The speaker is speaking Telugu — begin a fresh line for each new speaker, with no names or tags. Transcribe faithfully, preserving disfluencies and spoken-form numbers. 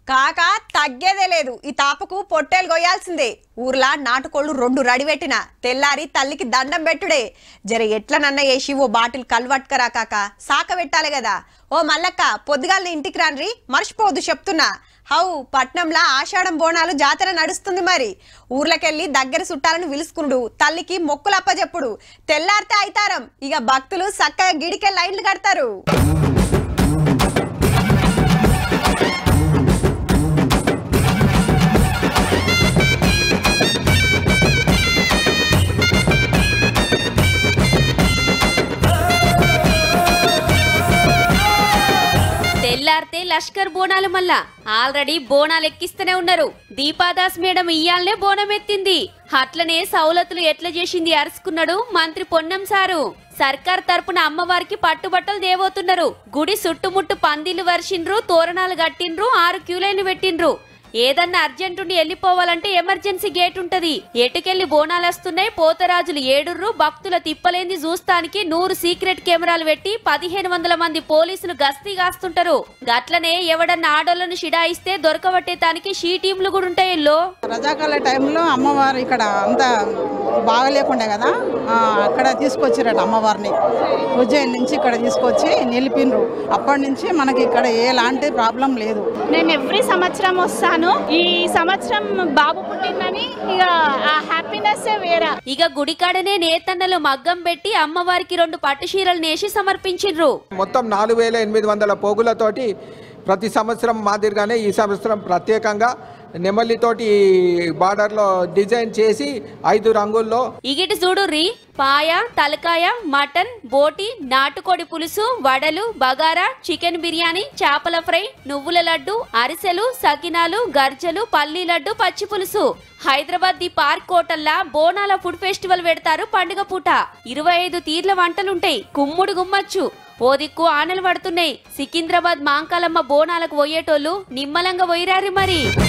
కాక తగ్గేదే లేదు. ఈ తాపకు పొట్టేలు గొయ్యాల్సిందే. ఊర్లా నాటుకోళ్లు రెండు రడి పెట్టిన తెల్లారి తల్లికి దండం పెట్టుడే. జర ఎట్లనన్న వేసి ఓ బాటిల్ కల్వట్కరా కాక సాక పెట్టాలి కదా. ఓ మల్లక్క పొద్దుగాలని ఇంటికి రాన్రి, మర్చిపోవద్దు చెప్తున్నా. హౌ పట్నంలా ఆషాఢం బోనాలు జాతర నడుస్తుంది. మరి ఊర్లకెళ్ళి దగ్గర చుట్టాలను పిలుచుకునుడు, తల్లికి మొక్కులు అప్పచెప్పుడు, తెల్లారితే అయితారం. ఇక భక్తులు చక్కగా గిడికే లైన్లు కడతారు.
తెల్లారితే లష్కర్ బోనాలు మళ్ళా ఆల్రెడీ బోనాలు ఎక్కిస్తూనే ఉన్నారు. దీపాదాస్ మేడం ఇయ్యాలనే బోనం ఎత్తింది. అట్లనే సౌలతులు ఎట్లా చేసింది అరుచుకున్నాడు మంత్రి పొన్నం సారు. సర్కార్ తరపున అమ్మవారికి పట్టుబట్టలు దేవోతున్నారు. గుడి చుట్టుముట్టు పందిళ్లు వర్షిండ్రు, తోరణాలు కట్టిండ్రు, ఆరు క్యూలైన్లు పెట్టిండ్రు. ఏదన్నా అర్జెంటుండి వెళ్ళిపోవాలంటే ఎమర్జెన్సీ గేట్ ఉంటది. ఎటుకెళ్లి బోనాలు వస్తున్నాయి, పోతరాజులు ఏడుర్రు, భక్తుల తిప్పలేంది చూస్తానికి నూరు సీక్రెట్ కెమెరాలు పెట్టి పదిహేను వందల మంది పోలీసులు గస్తీ కాస్తుంటారు. గట్లనే ఎవడన్నా ఆడోళ్లను షిడాయిస్తే దొరకబట్టేతానికి షీ టీంలు కూడా ఉంటాయి.
రజాకాల టైంలో అమ్మవారు ఇక్కడ అంతా బాగలేకుండే కదా, అక్కడ తీసుకొచ్చారట అమ్మవారిని. ఉజ్జయిన్ నుంచి ఇక్కడ తీసుకొచ్చి నిలిపిన్రు. అప్పటి నుంచి మనకి ఇక్కడ ఎలాంటి ప్రాబ్లం లేదు.
నేను ఎవ్రీ సంవత్సరం వస్తాను. ఈ సంవత్సరం బాబు పుట్టిందని ఇక ఆ హ్యాపీనెస్ వేరే.
ఇక గుడికాడనే నేతన్నలు మగ్గం పెట్టి అమ్మవారికి రెండు పట్టు చీరలు నేసి సమర్పించిండ్రు.
మొత్తం నాలుగు వేల ఎనిమిది వందల పోగులతోటి ప్రతి సంవత్సరం మాదిరిగానే ఈ సంవత్సరం ప్రత్యేకంగా నెమలితోటి బార్డర్ లో డిజైన్ చేసి ఐదు రంగుల్లో
ఇగిటి చూడుర్రి. పాయ, తలకాయ, మటన్, బోటి, నాటుకోడి పులుసు, వడలు, బగారా, చికెన్ బిర్యానీ, చేపల ఫ్రై, నువ్వుల లడ్డు, అరిసెలు, సకినాలు, గర్జలు, పల్లి లడ్డు, పచ్చి పులుసు. హైదరాబాద్ ది పార్క్ హోటల్లా బోనాల ఫుడ్ ఫెస్టివల్ పెడతారు పండుగ పూట. ఇరవై ఐదు తీర్ల వంటలుంటాయి. కుమ్ముడు గుమ్మచ్చు. ఓ దిక్కు ఆనలు పడుతున్నాయి. సికింద్రాబాద్ మాంకాలమ్మ బోనాలకు పోయేటోళ్ళు నిమ్మలంగా పోయిరారు మరి.